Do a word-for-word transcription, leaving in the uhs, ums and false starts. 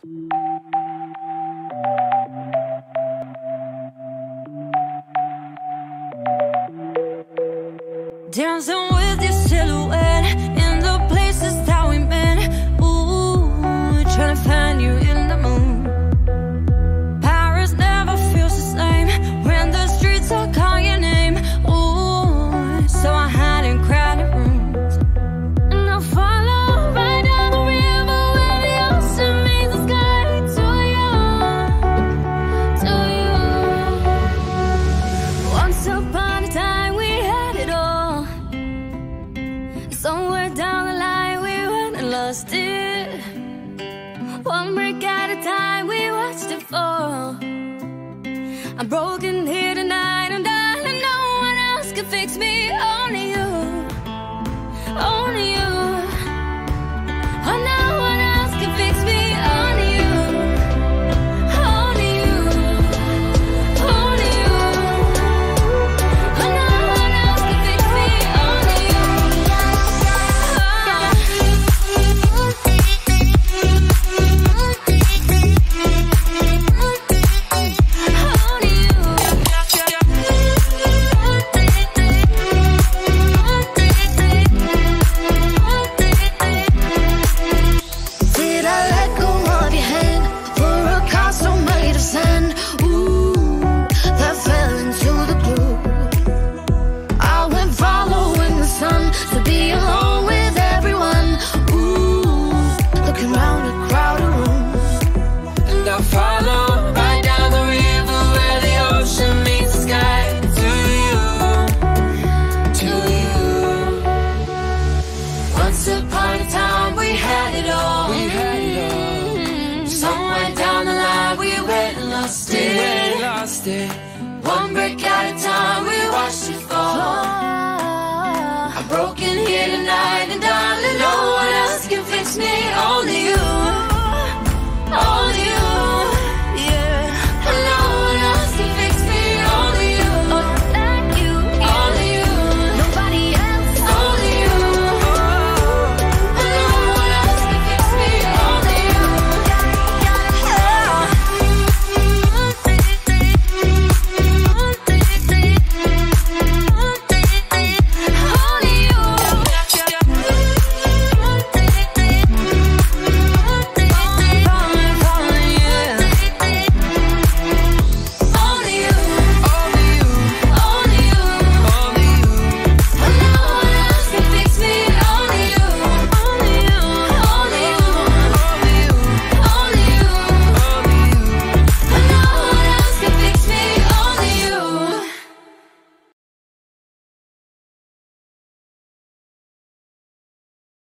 Dancing with your silhouette in the places that we've been. Ooh, trying to find you in the moon. Paris never feels the same when the streets all call your name. Ooh, so I hide in crowded rooms, and I follow right down the river where the ocean meets the sky. To you, to you. Once upon a time we had it all. Somewhere down the line we went and lost it. One brick at a time we watched it fall. I'm broken here tonight, and darling, no one else can fix me. Only you, only you. Oh, no one else can fix me. Only you, only you, only you. Oh, no one else can fix me. Only you. Did I let go of your hand for a castle made of sand? Ooh, that fell into the groove. I went following the sun to be alone with everyone. Ooh, looking round a crowded room, and I follow right down the river where the ocean meets the sky. To you, to you. Once upon a time we had it all. We had it all. Somewhere down the line we went and lost it. We went and lost it. One brick at a time we watched it fall. I'm broken here tonight, and I